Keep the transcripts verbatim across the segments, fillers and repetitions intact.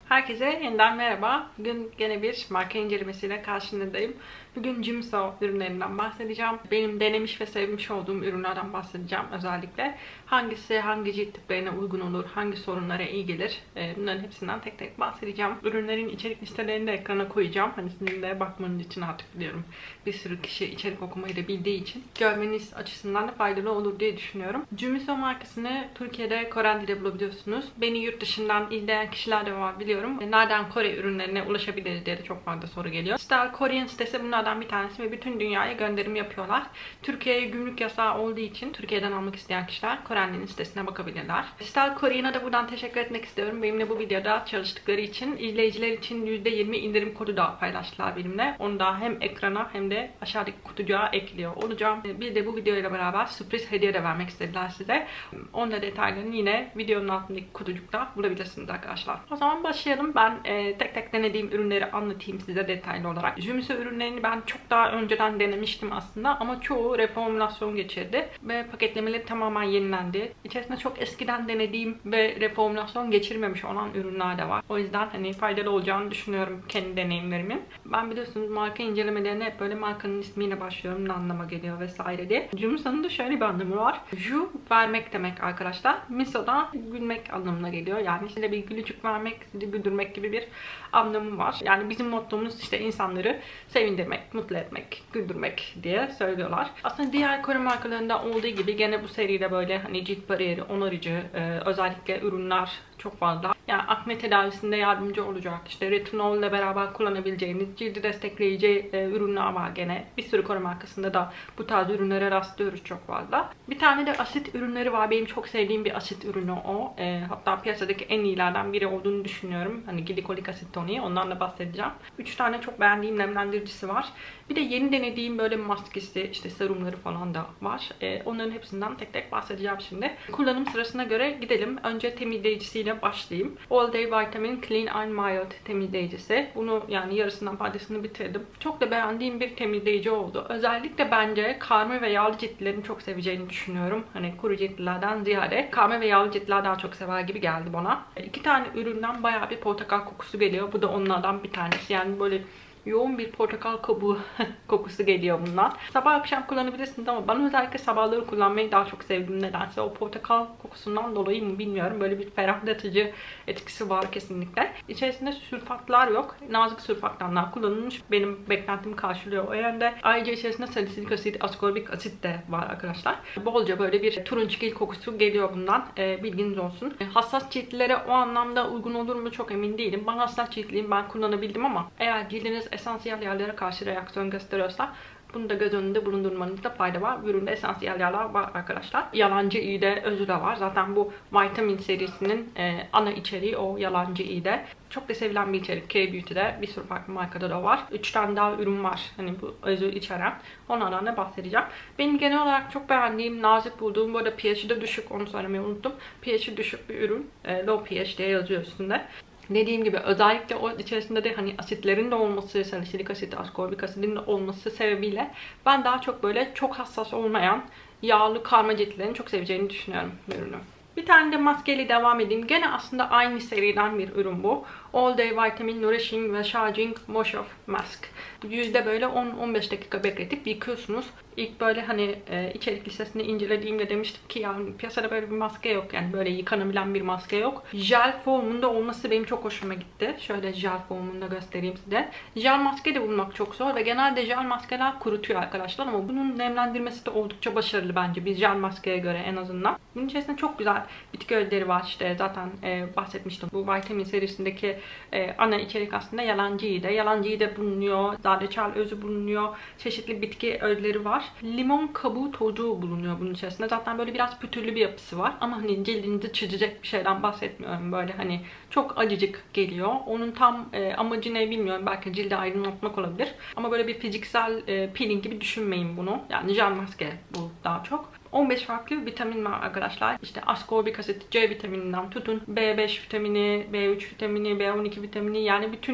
Herkese yeniden merhaba. Bugün gene bir marka incelemesiyle karşınızdayım. Bugün Jimso ürünlerinden bahsedeceğim. Benim denemiş ve sevmiş olduğum ürünlerden bahsedeceğim özellikle. Hangisi hangi cilt tiplerine uygun olur, hangi sorunlara iyi gelir, bunların hepsinden tek tek bahsedeceğim. Ürünlerin içerik listelerini de ekrana koyacağım. Hani sizin de bakmanız için artık biliyorum. Bir sürü kişi içerik okumayı da bildiği için görmeniz açısından da faydalı olur diye düşünüyorum. Jimso markasını Türkiye'de, Kore'de de bulabiliyorsunuz. Beni yurt dışından izleyen kişiler de var biliyorum. Nereden Kore ürünlerine ulaşabiliriz diye de çok fazla soru geliyor. Style Korean sitesi bunlardan bir tanesi ve bütün dünyaya gönderim yapıyorlar. Türkiye'ye gümrük yasağı olduğu için Türkiye'den almak isteyen kişiler Kore'nin sitesine bakabilirler. Style Korean'a da buradan teşekkür etmek istiyorum. Benimle bu videoda çalıştıkları için, izleyiciler için yüzde yirmi indirim kodu da paylaştılar benimle. Onu da hem ekrana hem de aşağıdaki kutucuğa ekliyor olacağım. Bir de bu videoyla beraber sürpriz hediye de vermek istediler size. Onun da detaylarını yine videonun altındaki kutucukta bulabilirsiniz arkadaşlar. O zaman başlayalım. Ben e, tek tek denediğim ürünleri anlatayım size detaylı olarak. Jimso ürünlerini ben çok daha önceden denemiştim aslında ama çoğu reformülasyon geçirdi ve paketlemeleri tamamen yenilendi. İçerisinde çok eskiden denediğim ve reformülasyon geçirmemiş olan ürünler de var. O yüzden hani faydalı olacağını düşünüyorum kendi deneyimlerimin. Ben biliyorsunuz marka incelemelerine hep böyle markanın ismiyle başlıyorum, ne anlama geliyor vesaire diye. Jimso'nun da şöyle bir anlamı var. Ju vermek demek arkadaşlar. Miso da gülmek anlamına geliyor. Yani size bir gülücük vermek, sizi güldürmek gibi bir anlamı var. Yani bizim mottomuz işte insanları sevindirmek, mutlu etmek, güldürmek diye söylüyorlar. Aslında diğer Kore markalarında olduğu gibi gene bu seride böyle hani cilt bariyeri, onarıcı, e, özellikle ürünler çok fazla. Yani akne tedavisinde yardımcı olacak, işte retinolle beraber kullanabileceğiniz cildi destekleyici e, ürünler var gene. Bir sürü Kore markasında da bu tarz ürünlere rastlıyoruz çok fazla. Bir tane de asit ürünleri var. Benim çok sevdiğim bir asit ürünü o. E, hatta piyasadaki en iyilerden biri olduğunu düşünüyorum. Hani glikolik asit toniği. Ondan da bahsedeceğim. Üç tane çok beğendiğim nemlendiricisi var. Bir de yeni denediğim böyle maskesi, işte serumları falan da var. E, onların hepsinden tek tek bahsedeceğim şimdi. Kullanım sırasına göre gidelim. Önce temizleyicisiyle başlayayım. All Day Vitamin Clean and Mild temizleyicisi. Bunu yani yarısından fazlasını bitirdim. Çok da beğendiğim bir temizleyici oldu. Özellikle bence karma ve yağlı ciltlerin çok seveceğini düşünüyorum. Hani kuru ciltlerden ziyade karma ve yağlı ciltler daha çok sever gibi geldi bana. İki tane üründen bayağı bir portakal kokusu geliyor. Bu da onlardan bir tanesi. Yani böyle yoğun bir portakal kabuğu kokusu geliyor bundan. Sabah akşam kullanabilirsiniz ama ben özellikle sabahları kullanmayı daha çok sevdim nedense. O portakal kokusundan dolayı mı bilmiyorum. Böyle bir ferahlatıcı etkisi var kesinlikle. İçerisinde sülfatlar yok. Nazik sülfatlardan kullanılmış. Benim beklentimi karşılıyor o yönde. Ayrıca içerisinde salisilik asit, askorbik asit de var arkadaşlar. Bolca böyle bir turunçgil kokusu geliyor bundan. E, bilginiz olsun. E, hassas ciltlere o anlamda uygun olur mu çok emin değilim. Ben hassas ciltliyim. Ben kullanabildim ama eğer cildiniz esansiyel yağlara karşı reaksiyon gösteriyorsa bunu da göz önünde bulundurmanızda fayda var. Üründe esansiyel yağlar var arkadaşlar. Yalancı iğde özü de var. Zaten bu vitamin serisinin e, ana içeriği o yalancı iğde. Çok da sevilen bir içerik. K-Beauty'de bir sürü farklı markada da var. üç tane daha ürün var. Hani bu özü içeren. Onlardan da bahsedeceğim. Benim genel olarak çok beğendiğim, nazik bulduğum, bu arada pH'i de düşük, onu söylemeyi unuttum. pH'i düşük bir ürün. E, low pH diye yazıyor üstünde. Dediğim gibi özellikle o içerisinde de hani asitlerin de olması, salisilik asit, askorbik asidin de olması sebebiyle ben daha çok böyle çok hassas olmayan yağlı karma ciltlerin çok seveceğini düşünüyorum bu ürünü. Bir tane de maskeyle devam edeyim. Gene aslında aynı seriden bir ürün bu. All Day Vitamin Nourishing ve Charging Wash Off Mask. Yüzde böyle on on beş dakika bekletip yıkıyorsunuz. İlk böyle hani e, içerik listesini incelediğimde demiştim ki yani piyasada böyle bir maske yok. Yani böyle yıkanabilen bir maske yok. Jel formunda olması benim çok hoşuma gitti. Şöyle jel formunda göstereyim size. Jel maske de bulmak çok zor ve genelde jel maskeler kurutuyor arkadaşlar ama bunun nemlendirmesi de oldukça başarılı bence bir jel maskeye göre en azından. Bunun içerisinde çok güzel bitki özleri var, işte zaten e, bahsetmiştim. Bu vitamin serisindeki e, ana içerik aslında yalancı iğde. Yalancı iğde bulunuyor, zerdeçal özü bulunuyor, çeşitli bitki özleri var. Limon kabuğu tozu bulunuyor bunun içerisinde. Zaten böyle biraz pütürlü bir yapısı var ama hani cildinizi çizecek bir şeyden bahsetmiyorum. Böyle hani çok acıcık geliyor. Onun tam e, amacı ne bilmiyorum. Belki cildi aydınlatmak olabilir. Ama böyle bir fiziksel e, peeling gibi düşünmeyin bunu. Yani jel maske bu daha çok. on beş farklı vitamin var arkadaşlar. İşte askorbik asit, C vitamininden tutun, B beş vitamini, B üç vitamini, B on iki vitamini, yani bütün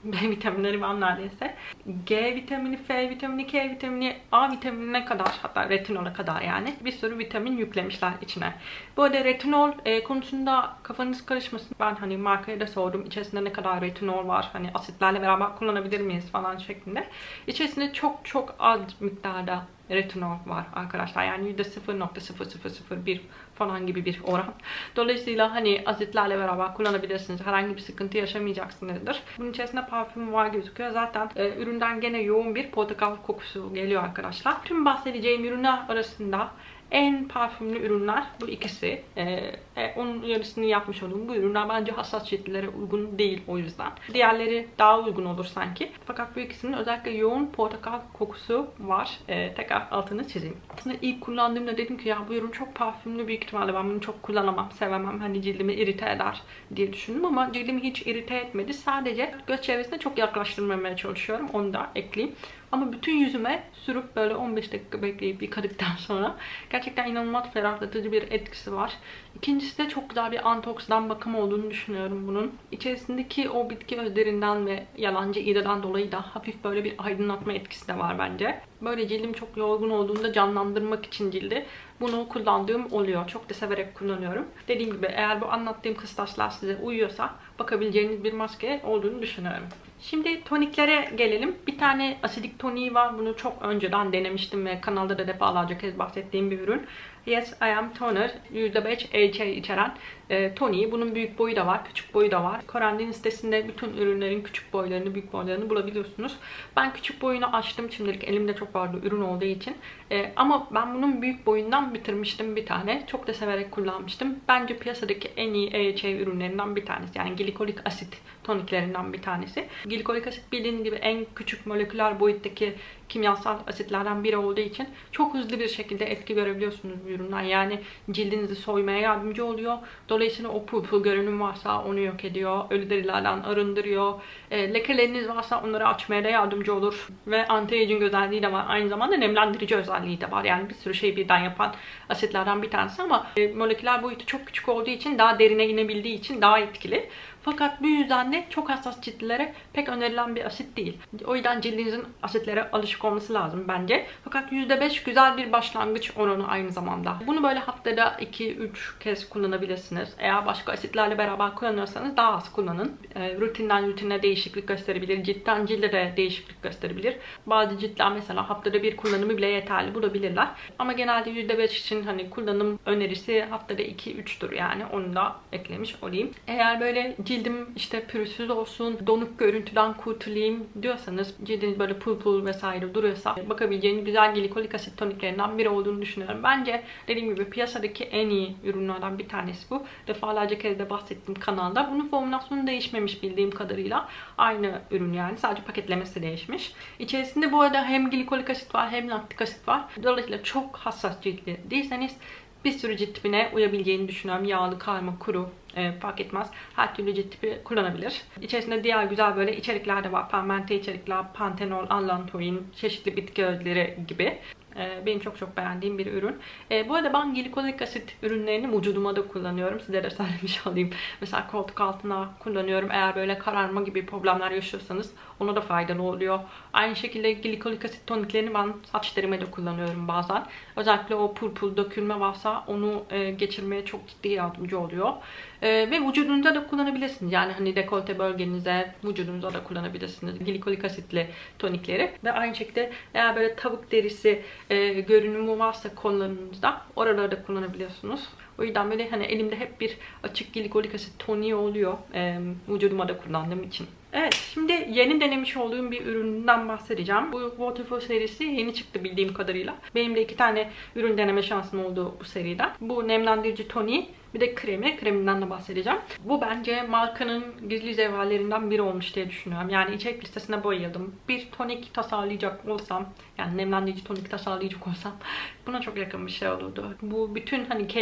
B vitaminleri var neredeyse. G vitamini, F vitamini, K vitamini, A vitaminine kadar, hatta retinola kadar yani bir sürü vitamin yüklemişler içine. Bu arada retinol e, konusunda kafanız karışmasın. Ben hani markaya da sordum. İçerisinde ne kadar retinol var, hani asitlerle beraber kullanabilir miyiz falan şeklinde. İçerisinde çok çok az miktarda retinol var arkadaşlar. Yani yüzde sıfır nokta sıfır sıfır sıfır bir falan gibi bir oran. Dolayısıyla hani asitlerle beraber kullanabilirsiniz. Herhangi bir sıkıntı yaşamayacaksınızdır. Bunun içerisinde parfüm var gözüküyor. Zaten e, üründen gene yoğun bir portakal kokusu geliyor arkadaşlar. Tüm bahsedeceğim ürünler arasında en parfümlü ürünler bu ikisi. Ee, onun yarısını yapmış olduğum bu ürünler bence hassas ciltlere uygun değil o yüzden. Diğerleri daha uygun olur sanki. Fakat bu ikisinin özellikle yoğun portakal kokusu var. Ee, tekrar altını çizeyim. Aslında ilk kullandığımda dedim ki ya bu ürün çok parfümlü, büyük ihtimalle ben bunu çok kullanamam, sevemem. Hani cildimi irite eder diye düşündüm ama cildimi hiç irite etmedi. Sadece göz çevresine çok yaklaştırmamaya çalışıyorum. Onu da ekleyeyim. Ama bütün yüzüme sürüp böyle on beş dakika bekleyip yıkadıktan sonra gerçekten inanılmaz ferahlatıcı bir etkisi var. İkincisi de çok güzel bir antioksidan bakım olduğunu düşünüyorum bunun. İçerisindeki o bitki özlerinden ve yalancı iğneden dolayı da hafif böyle bir aydınlatma etkisi de var bence. Böyle cildim çok yorgun olduğunda canlandırmak için cildi bunu kullandığım oluyor. Çok da severek kullanıyorum. Dediğim gibi eğer bu anlattığım kıstaslar size uyuyorsa bakabileceğiniz bir maske olduğunu düşünüyorum. Şimdi toniklere gelelim. Bir tane asidik toniği var. Bunu çok önceden denemiştim ve kanalda da defalarca kez bahsettiğim bir ürün. Yes I Am Toner yüzde beş A H A içeren e, toniği. Bunun büyük boyu da var, küçük boyu da var. Corendin sitesinde bütün ürünlerin küçük boylarını, büyük boylarını bulabiliyorsunuz. Ben küçük boyunu açtım. Şimdilik elimde çok fazla ürün olduğu için. E, ama ben bunun büyük boyundan bitirmiştim bir tane. Çok da severek kullanmıştım. Bence piyasadaki en iyi A H A ürünlerinden bir tanesi. Yani glikolik asit toniklerinden bir tanesi. Glikolik asit bildiğiniz gibi en küçük moleküler boyuttaki kimyasal asitlerden biri olduğu için çok hızlı bir şekilde etki görebiliyorsunuz bu üründen. Yani cildinizi soymaya yardımcı oluyor. Dolayısıyla o pul pul görünüm varsa onu yok ediyor. Ölü derilerden arındırıyor. E, lekeleriniz varsa onları açmaya da yardımcı olur. Ve anti-aging özelliği de var. Aynı zamanda nemlendirici özelliği de var. Yani bir sürü şey birden yapan asitlerden bir tanesi ama e, moleküler boyutu çok küçük olduğu için, daha derine inebildiği için daha etkili. Fakat bu yüzden de çok hassas ciltlere pek önerilen bir asit değil. O yüzden cildinizin asitlere alışık olması lazım bence. Fakat yüzde beş güzel bir başlangıç oranı aynı zamanda. Bunu böyle haftada iki üç kez kullanabilirsiniz. Eğer başka asitlerle beraber kullanıyorsanız daha az kullanın. E, rutinden rutine değişiklik gösterebilir. Ciltten cilde de değişiklik gösterebilir. Bazı ciltler mesela haftada bir kullanımı bile yeterli bulabilirler. Ama genelde yüzde beş için hani kullanım önerisi haftada iki üçtür yani. Onu da eklemiş olayım. Eğer böyle cilt cildim işte pürüzsüz olsun, donuk görüntüden kurtulayım diyorsanız, cildiniz böyle pul pul vesaire duruyorsa bakabileceğiniz güzel glikolik asit toniklerinden biri olduğunu düşünüyorum. Bence dediğim gibi piyasadaki en iyi ürünlerden bir tanesi bu. Defalarca kez de bahsettim kanalda. Bunun formülasyonu değişmemiş bildiğim kadarıyla. Aynı ürün yani. Sadece paketlemesi değişmiş. İçerisinde bu arada hem glikolik asit var hem laktik asit var. Dolayısıyla çok hassas ciltli değilseniz bir sürü cilt tipine uyabileceğini düşünüyorum. Yağlı, karma, kuru e, fark etmez. Her türlü cilt tipi kullanabilir. İçerisinde diğer güzel böyle içerikler de var. Fermente içerikler, pantenol, allantoin, çeşitli bitki özleri gibi. Benim çok çok beğendiğim bir ürün. E, bu arada ben glikolik asit ürünlerini vücuduma da kullanıyorum. Size de söylemiş olayım. Mesela koltuk altına kullanıyorum. Eğer böyle kararma gibi problemler yaşıyorsanız ona da faydalı oluyor. Aynı şekilde glikolik asit toniklerini ben saç derime de kullanıyorum bazen. Özellikle o pul pul dökülme varsa onu e, geçirmeye çok ciddi yardımcı oluyor. E, ve vücudunuza da kullanabilirsiniz. Yani hani dekolte bölgenize, vücudunuza da kullanabilirsiniz glikolik asitli tonikleri. Ve aynı şekilde eğer böyle tavuk derisi e, görünümü varsa kollarınızda oralarda kullanabiliyorsunuz. O yüzden böyle hani elimde hep bir açık glikolik asit toniği oluyor. E, vücuduma da kullandığım için. Evet, şimdi yeni denemiş olduğum bir üründen bahsedeceğim. Bu Waterfall serisi yeni çıktı bildiğim kadarıyla. Benim de iki tane ürün deneme şansım oldu bu seriden. Bu nemlendirici toniği, bir de kremi. Kreminden de bahsedeceğim. Bu bence markanın gizli cevherlerinden biri olmuş diye düşünüyorum. Yani içerik listesine bayıldım. Bir tonik tasarlayacak olsam, yani nemlendirici tonik tasarlayacak olsam buna çok yakın bir şey olurdu. Bu bütün hani K-Beauty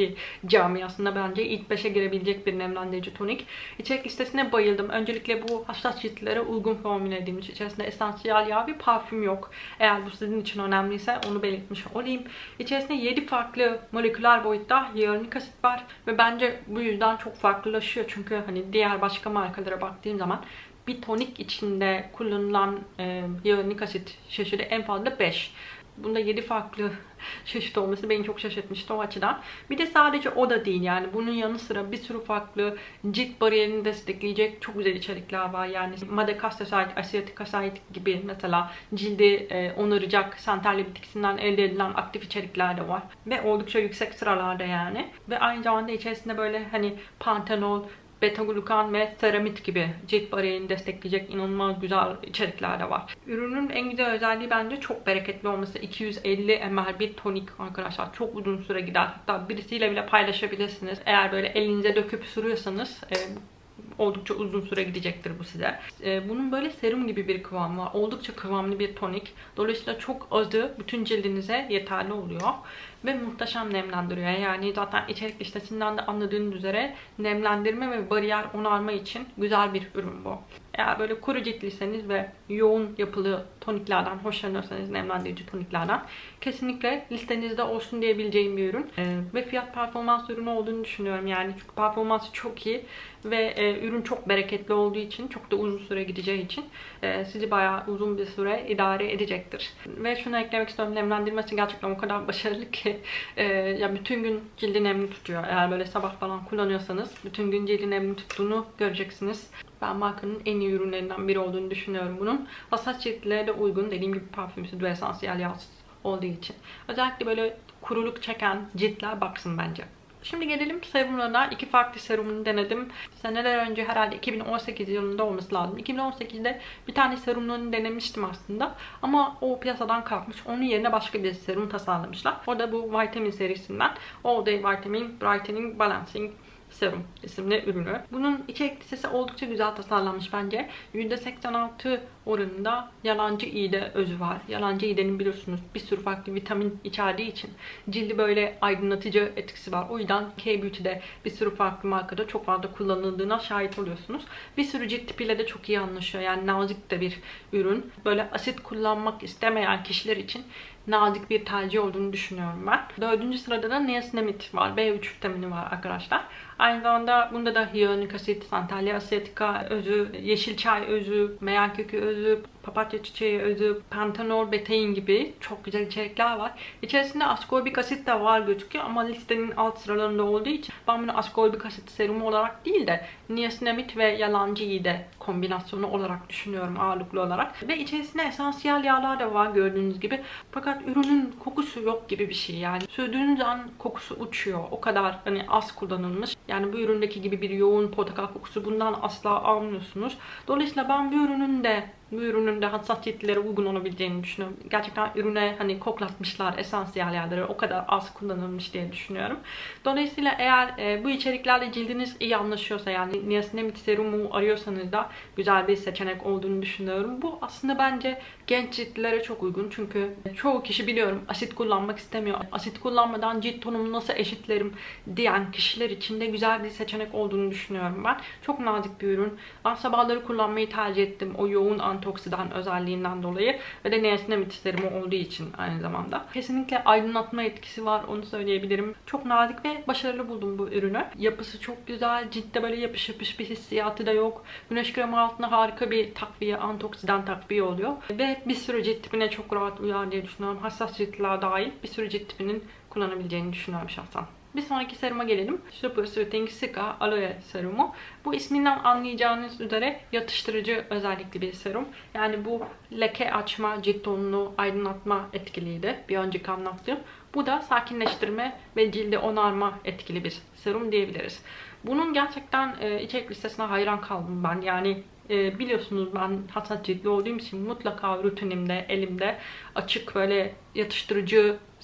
tonik camiasında bence ilk beşe girebilecek bir nemlendirici tonik. İçerik listesine bayıldım. Öncelikle bu hassas ciltlere uygun formüle edilmiş. İçerisinde esansiyel yağ ve parfüm yok. Eğer bu sizin için önemliyse onu belirtmiş olayım. İçerisinde yedi farklı moleküler boyutta hyaluronik asit var ve bence bu yüzden çok farklılaşıyor. Çünkü hani diğer başka markalara baktığım zaman bir tonik içinde kullanılan e, hyaluronik asit çeşidi en fazla beş. Bunda yedi farklı çeşit olması beni çok şaşırtmıştı o açıdan. Bir de sadece o da değil, yani bunun yanı sıra bir sürü farklı cilt bariyerini destekleyecek çok güzel içerikler var. Yani Madagaskar, asiatik asit gibi mesela cildi e, onaracak santalya bitkisinden elde edilen aktif içerikler de var. Ve oldukça yüksek sıralarda yani. Ve aynı zamanda içerisinde böyle hani pantenol, beta-glukan ve seramit gibi cilt bariyerini destekleyecek inanılmaz güzel içerikler de var. Ürünün en güzel özelliği bence çok bereketli olması. iki yüz elli mililitre bir tonik arkadaşlar. Çok uzun süre gider. Hatta birisiyle bile paylaşabilirsiniz. Eğer böyle elinize döküp sürüyorsanız e, oldukça uzun süre gidecektir bu size. Ee, bunun böyle serum gibi bir kıvamı var. Oldukça kıvamlı bir tonik. Dolayısıyla çok azı bütün cildinize yeterli oluyor. Ve muhteşem nemlendiriyor. Yani zaten içerik listesinden de anladığınız üzere nemlendirme ve bariyer onarma için güzel bir ürün bu. Eğer böyle kuru ciltliyseniz ve yoğun yapılı toniklerden hoşlanıyorsanız, nemlendirici toniklerden kesinlikle listenizde olsun diyebileceğim bir ürün. Ee, ve fiyat performans ürünü olduğunu düşünüyorum. Yani çünkü performansı çok iyi ve e, ürün çok bereketli olduğu için, çok da uzun süre gideceği için e, sizi bayağı uzun bir süre idare edecektir. Ve şunu eklemek istiyorum, nemlendirmesi gerçekten o kadar başarılı ki e, ya bütün gün cildi nemli tutuyor. Eğer böyle sabah falan kullanıyorsanız bütün gün cildi nemli tuttuğunu göreceksiniz. Ben markanın en iyi ürünlerinden biri olduğunu düşünüyorum bunun. Hassas ciltlere de uygun, dediğim gibi parfümsüz ve esansiyel yağsız olduğu için. Özellikle böyle kuruluk çeken ciltler baksın bence. Şimdi gelelim serumlarına. İki farklı serumunu denedim. Seneler önce, herhalde iki bin on sekiz yılında olması lazım. iki bin on sekizde bir tane serumlarını denemiştim aslında. Ama o piyasadan kalkmış. Onun yerine başka bir serum tasarlamışlar. O da bu vitamin serisinden. All Day Vitamin Brightening Balancing Serum isimli ürünü. Bunun içerik listesi oldukça güzel tasarlanmış bence. yüzde seksen altı oranında yalancı iğde özü var. Yalancı iğdenin biliyorsunuz bir sürü farklı vitamin içerdiği için cildi böyle aydınlatıcı etkisi var. O yüzden K-Beauty'de bir sürü farklı markada çok fazla kullanıldığına şahit oluyorsunuz. Bir sürü cilt tipiyle de çok iyi anlaşıyor. Yani nazik de bir ürün. Böyle asit kullanmak istemeyen kişiler için nazik bir tercih olduğunu düşünüyorum ben. Dördüncü sırada da niacinamide var. B üç vitamini var arkadaşlar. Aynı zamanda bunda da hyaluronik asit, santalya asiatica özü, yeşil çay özü, meyan kökü özü, papatya çiçeği özü, pantenol, betein gibi çok güzel içerikler var. İçerisinde ascorbik asit de var gözüküyor ama listenin alt sıralarında olduğu için ben bunu ascorbik asit serumu olarak değil de niacinamide ve yalancı iğde kombinasyonu olarak düşünüyorum ağırlıklı olarak. Ve içerisinde esansiyel yağlar da var gördüğünüz gibi. Fakat ürünün kokusu yok gibi bir şey yani. Sürdüğünüz an kokusu uçuyor. O kadar hani az kullanılmış. Yani bu üründeki gibi bir yoğun portakal kokusu bundan asla almıyorsunuz. Dolayısıyla ben bu ürünün de bu ürünün de hassas ciltlere uygun olabileceğini düşünüyorum. Gerçekten ürüne hani koklatmışlar esansiyel yağları, o kadar az kullanılmış diye düşünüyorum. Dolayısıyla eğer e, bu içeriklerle cildiniz iyi anlaşıyorsa, yani niacinamide serumu arıyorsanız da güzel bir seçenek olduğunu düşünüyorum. Bu aslında bence genç ciltlere çok uygun. Çünkü çoğu kişi biliyorum asit kullanmak istemiyor. Asit kullanmadan cilt tonumu nasıl eşitlerim diyen kişiler için de güzel bir seçenek olduğunu düşünüyorum ben. Çok nazik bir ürün. Ben sabahları kullanmayı tercih ettim. O yoğun antioksidan özelliğinden dolayı ve de niacinamide serumu olduğu için aynı zamanda. Kesinlikle aydınlatma etkisi var, onu söyleyebilirim. Çok nazik ve başarılı buldum bu ürünü. Yapısı çok güzel. Ciltte böyle yapış yapış bir hissiyatı da yok. Güneş kremi altında harika bir takviye, antioksidan takviye oluyor. Ve bir sürü cilt tipine çok rahat uyar diye düşünüyorum. Hassas ciltler dahil bir sürü cilt tipinin kullanabileceğini düşünüyorum şahsen. Bir sonraki seruma gelelim. Super Soothing Cica Aloe Serumu. Bu isminden anlayacağınız üzere yatıştırıcı özellikli bir serum. Yani bu leke açma, cilt tonunu aydınlatma etkiliydi bir önceki anlattığım. Bu da sakinleştirme ve cildi onarma etkili bir serum diyebiliriz. Bunun gerçekten e, içerik listesine hayran kaldım ben. Yani e, biliyorsunuz ben hassas ciltli olduğum için mutlaka rutinimde, elimde açık böyle yatıştırıcı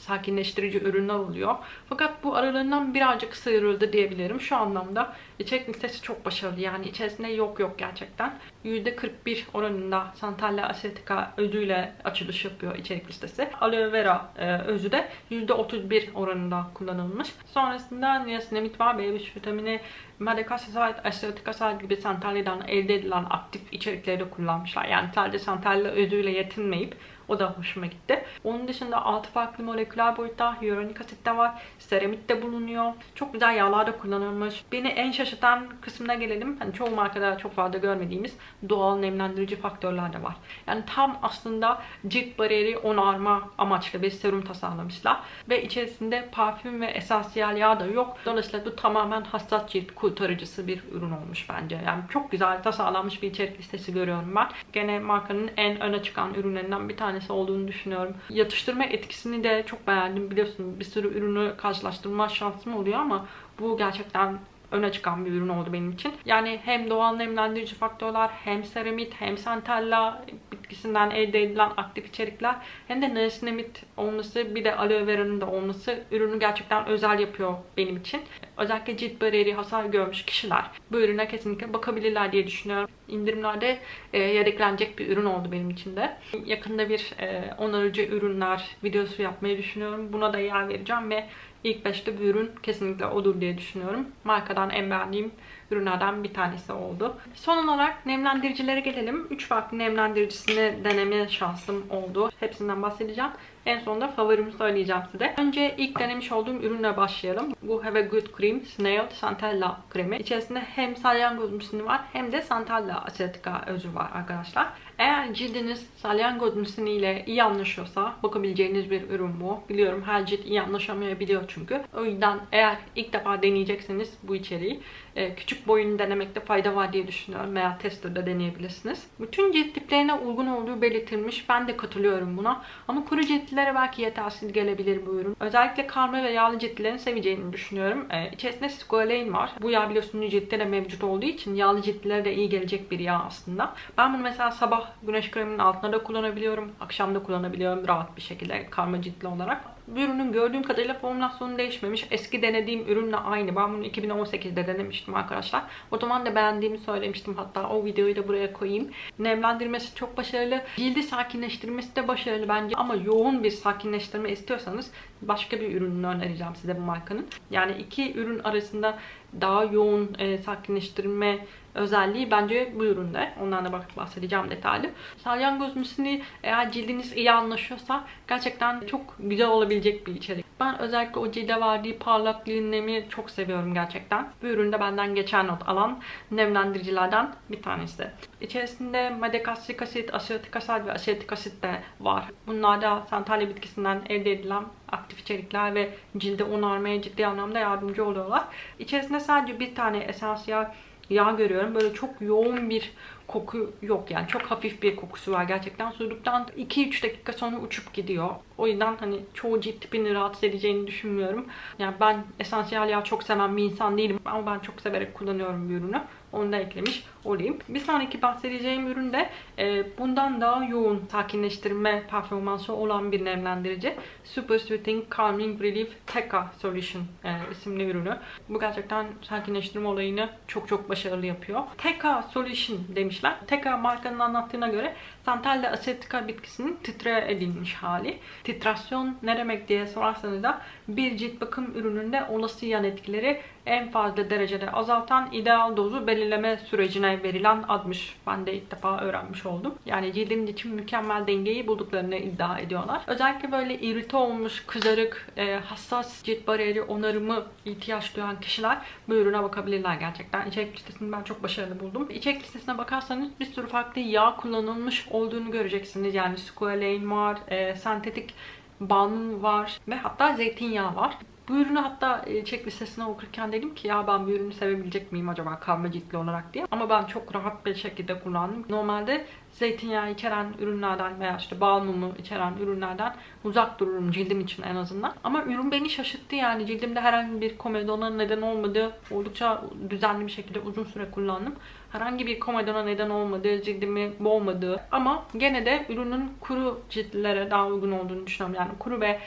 sakinleştirici ürünler oluyor. Fakat bu aralarından birazcık sıyrıldı diyebilirim. Şu anlamda içerik listesi çok başarılı. Yani içerisinde yok yok gerçekten. yüzde kırk bir oranında Santalya Acetica özüyle açılış yapıyor içerik listesi. Aloe vera e, özü de yüzde otuz bir oranında kullanılmış. Sonrasında niacinamid var, B üç vitamini, Maddecassoside, Aceticaside gibi Santalya'dan elde edilen aktif içerikleri de kullanmışlar. Yani sadece Santalya özüyle yetinmeyip, o da hoşuma gitti. Onun dışında altı farklı moleküler boyutta hyaluronik asit de var. Seramit de bulunuyor. Çok güzel yağlar da kullanılmış. Beni en şaşırtan kısmına gelelim. Hani çoğu markada çok fazla görmediğimiz doğal nemlendirici faktörler de var. Yani tam aslında cilt bariyeri onarma amaçlı bir serum tasarlamışlar. Ve içerisinde parfüm ve esansiyel yağ da yok. Dolayısıyla bu tamamen hassas cilt kurtarıcısı bir ürün olmuş bence. Yani çok güzel tasarlanmış bir içerik listesi görüyorum ben. Gene markanın en öne çıkan ürünlerinden bir tanesi olduğunu düşünüyorum. Yatıştırma etkisini de çok beğendim. Biliyorsun bir sürü ürünü karşılaştırma şansım oluyor ama bu gerçekten öne çıkan bir ürün oldu benim için. Yani hem doğal nemlendirici faktörler, hem seramit, hem Santalya bitkisinden elde edilen aktif içerikler, hem de niacinamid olması, bir de aloe vera'nın da olması ürünü gerçekten özel yapıyor benim için. Özellikle cilt bariyeri hasar görmüş kişiler bu ürüne kesinlikle bakabilirler diye düşünüyorum. İndirimlerde e, yedeklenecek bir ürün oldu benim için de. Yakında bir e, onarıcı ürünler videosu yapmayı düşünüyorum. Buna da yer vereceğim ve İlk beşte bir ürün kesinlikle odur diye düşünüyorum. Markadan en beğendiğim ürünlerden bir tanesi oldu. Son olarak nemlendiricilere gelelim. üç farklı nemlendiricisini deneme şansım oldu. Hepsinden bahsedeceğim. En sonunda favorimi söyleyeceğim size. Önce ilk denemiş olduğum ürünle başlayalım. Bu Have a Good Cream Snail Santalya kremi. İçerisinde hem salyangoz musini var hem de Santalya Acetica özü var arkadaşlar. Eğer cildiniz salyangoz musini ile iyi anlaşıyorsa bakabileceğiniz bir ürün bu. Biliyorum her cilt iyi anlaşamayabiliyor çünkü. O yüzden eğer ilk defa deneyecekseniz bu içeriği küçük boyunu denemekte fayda var diye düşünüyorum. Veya tester'da deneyebilirsiniz. Bütün cilt tiplerine uygun olduğu belirtilmiş. Ben de katılıyorum buna. Ama kuru ciltlilere belki yetersiz gelebilir bu ürün. Özellikle karma ve yağlı ciltlilerin seveceğini düşünüyorum. Ee, içerisinde squalane var. Bu yağ biliyorsunuz ciltte de mevcut olduğu için yağlı ciltlilere de iyi gelecek bir yağ aslında. Ben bunu mesela sabah güneş kreminin altına da kullanabiliyorum. Akşam da kullanabiliyorum rahat bir şekilde karma ciltli olarak. Bu ürünün gördüğüm kadarıyla formülasyonu değişmemiş. Eski denediğim ürünle aynı. Ben bunu iki bin on sekizde denemiştim arkadaşlar. O zaman da beğendiğimi söylemiştim. Hatta o videoyu da buraya koyayım. Nemlendirmesi çok başarılı. Cildi sakinleştirmesi de başarılı bence. Ama yoğun bir sakinleştirme istiyorsanız başka bir ürününü önereceğim size bu markanın. Yani iki ürün arasında daha yoğun e, sakinleştirme özelliği bence bu üründe. Ondan da bahsedeceğim detaylı. Salyangoz musini eğer cildiniz iyi anlaşıyorsa gerçekten çok güzel olabilecek bir içerik. Ben özellikle o cilde verdiği parlaklığı, nemi çok seviyorum gerçekten. Bu üründe benden geçen not alan nemlendiricilerden bir tanesi. İçerisinde Maddecassoside asit, Aceticaside ve asetik asit de var. Bunlar da Santalya bitkisinden elde edilen aktif içerikler ve cilde onarmaya ciddi anlamda yardımcı oluyorlar. İçerisinde sadece bir tane esansiyel yağ görüyorum. Böyle çok yoğun bir koku yok yani. Çok hafif bir kokusu var gerçekten. Sürdükten iki üç dakika sonra uçup gidiyor. O yüzden hani çoğu cilt tipini rahatsız edeceğini düşünmüyorum. Yani ben esansiyel yağ çok seven bir insan değilim ama ben çok severek kullanıyorum bu ürünü. Onu da eklemiş olayım. Bir sonraki bahsedeceğim ürün de e, bundan daha yoğun sakinleştirme performansı olan bir nemlendirici. Super Soothing Calming Relief Tekka Solution e, isimli ürünü. Bu gerçekten sakinleştirme olayını çok çok başarılı yapıyor. Tekka Solution demişler. Tekka markanın anlattığına göre Santalya Acetica bitkisinin titre edilmiş hali. Titrasyon ne demek diye sorarsanız da bir cilt bakım ürününde olası yan etkileri en fazla derecede azaltan ideal dozu belirleme sürecine verilen admış. Ben de ilk defa öğrenmiş oldum. Yani cildiniz için mükemmel dengeyi bulduklarını iddia ediyorlar. Özellikle böyle irite olmuş, kızarık, e, hassas cilt bariyeri onarımı ihtiyaç duyan kişiler bu ürüne bakabilirler gerçekten. İçerik listesini ben çok başarılı buldum. İçerik listesine bakarsanız bir sürü farklı yağ kullanılmış olduğunu göreceksiniz. Yani squalane var, e, sentetik balm var ve hatta zeytinyağı var. Bu ürünü hatta çek listesine okurken dedim ki ya ben bu ürünü sevebilecek miyim acaba karma ciltli olarak diye. Ama ben çok rahat bir şekilde kullandım. Normalde zeytinyağı içeren ürünlerden veya işte bal mumu içeren ürünlerden uzak dururum cildim için en azından. Ama ürün beni şaşırttı yani cildimde herhangi bir komedona neden olmadı. Oldukça düzenli bir şekilde uzun süre kullandım. Herhangi bir komedona neden olmadı, cildimi boğmadı. Ama gene de ürünün kuru ciltlere daha uygun olduğunu düşünüyorum. Yani kuru ve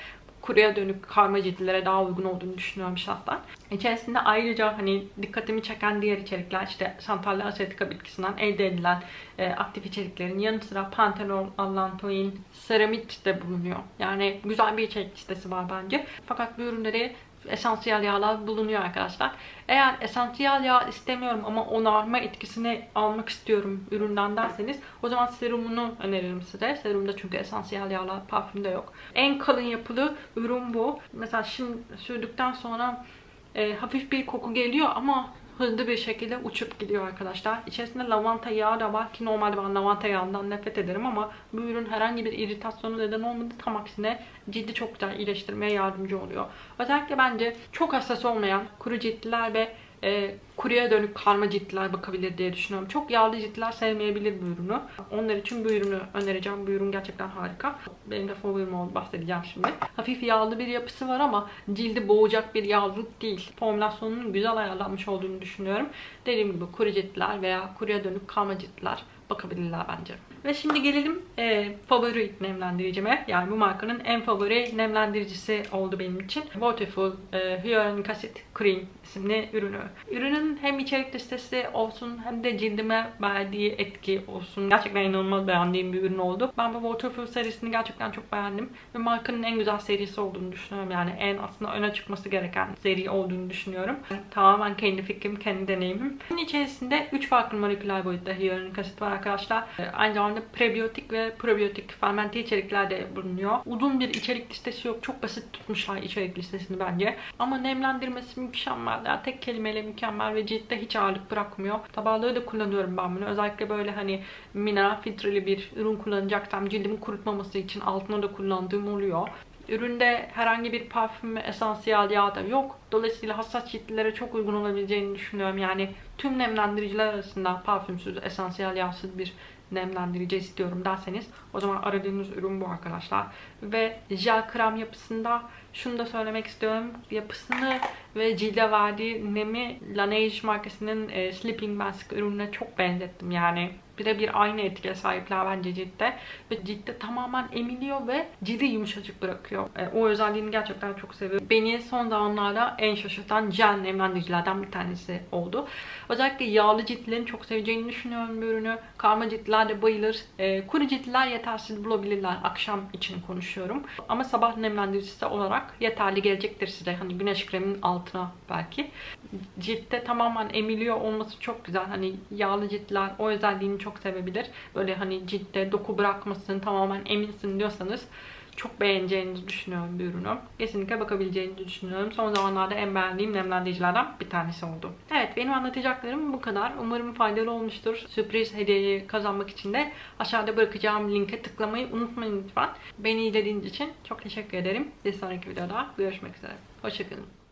kuruya dönük karma ciltlere daha uygun olduğunu düşünüyorum şahsen. İçerisinde ayrıca hani dikkatimi çeken diğer içerikler işte Santalli Acetica bitkisinden elde edilen e, aktif içeriklerin yanı sıra pantenol, allantoin, seramid de bulunuyor. Yani güzel bir içerik listesi var bence. Fakat bu ürünleri esansiyel yağlar bulunuyor arkadaşlar. Eğer esansiyel yağ istemiyorum ama onarma etkisini almak istiyorum üründen derseniz o zaman serumunu öneririm size. Serumda çünkü esansiyel yağlar parfümde yok. En kalın yapılı ürün bu. Mesela şimdi sürdükten sonra e, hafif bir koku geliyor ama hızlı bir şekilde uçup gidiyor arkadaşlar. İçerisinde lavanta yağı da var ki normalde ben lavanta yağından nefret ederim ama bu ürün herhangi bir irritasyonu neden olmadı. Tam aksine cildi çok güzel iyileştirmeye yardımcı oluyor. Özellikle bence çok hassas olmayan kuru ciltliler ve e, kuruya dönük karma ciltliler bakabilir diye düşünüyorum. Çok yağlı ciltliler sevmeyebilir bu ürünü. Onlar için bu ürünü önereceğim. Bu ürün gerçekten harika. Benim de favorim oldu, bahsedeceğim şimdi. Hafif yağlı bir yapısı var ama cildi boğacak bir yağlılık değil. Formülasyonunun güzel ayarlanmış olduğunu düşünüyorum. Dediğim gibi kuru ciltliler veya kuruya dönük karma ciltliler bakabilirler bence. Ve şimdi gelelim e, favori nemlendiricime. Yani bu markanın en favori nemlendiricisi oldu benim için. Waterful e, Hyaluronic Acid Cream isimli ürünü. Ürünün hem içerik listesi olsun hem de cildime verdiği etki olsun. Gerçekten inanılmaz beğendiğim bir ürün oldu. Ben bu Waterful serisini gerçekten çok beğendim. Ve markanın en güzel serisi olduğunu düşünüyorum. Yani en aslında öne çıkması gereken seri olduğunu düşünüyorum. Tamamen kendi fikrim, kendi deneyimim. Bunun içerisinde üç farklı moleküler boyutta hyaluronik asit var arkadaşlar. Aynı zamanda prebiyotik ve probiyotik fermente içerikler de bulunuyor. Uzun bir içerik listesi yok. Çok basit tutmuşlar içerik listesini bence. Ama nemlendirmesi mükemmel. Yani tek kelimeyle mükemmel ve ciltte hiç ağırlık bırakmıyor. Tabarlığı da kullanıyorum ben bunu. Özellikle böyle hani mineral filtreli bir ürün kullanacaksam cildimi kurutmaması için altına da kullandığım oluyor. Üründe herhangi bir parfüm ve esansiyel yağ da yok. Dolayısıyla hassas ciltlere çok uygun olabileceğini düşünüyorum. Yani tüm nemlendiriciler arasında parfümsüz, esansiyel yağsız bir nemlendirici istiyorum derseniz o zaman aradığınız ürün bu arkadaşlar. Ve jel krem yapısında şunu da söylemek istiyorum. Yapısını ve cilde verdiği nemi Laneige markasının e, Sleeping Mask ürününe çok benzettim. Yani birebir aynı etkiye sahipler bence ciltte. Ve ciltte tamamen emiliyor ve cildi yumuşacık bırakıyor. E, o özelliğini gerçekten çok seviyorum. Beni son zamanlarda en şaşırtan jel nemlendiricilerden bir tanesi oldu. Özellikle yağlı ciltlerin çok seveceğini düşünüyorum bu ürünü. Karma ciltliler de bayılır. E, kuru ciltliler yetersiz bulabilirler. Akşam için konuşuyorum. Ama sabah nemlendiricisi olarak yeterli gelecektir size. Hani güneş kreminin altına belki. Ciltte tamamen emiliyor olması çok güzel. Hani yağlı ciltler o özelliğini çok sevebilir. Böyle hani ciltte doku bırakmasın, tamamen eminsin diyorsanız çok beğeneceğinizi düşünüyorum bir ürünü. Kesinlikle bakabileceğinizi düşünüyorum. Son zamanlarda en beğendiğim nemlendiricilerden bir tanesi oldu. Evet, benim anlatacaklarım bu kadar. Umarım faydalı olmuştur. Sürpriz hediyeyi kazanmak için de aşağıda bırakacağım linke tıklamayı unutmayın lütfen. Beni izlediğiniz için çok teşekkür ederim. Bir sonraki videoda görüşmek üzere. Hoşçakalın.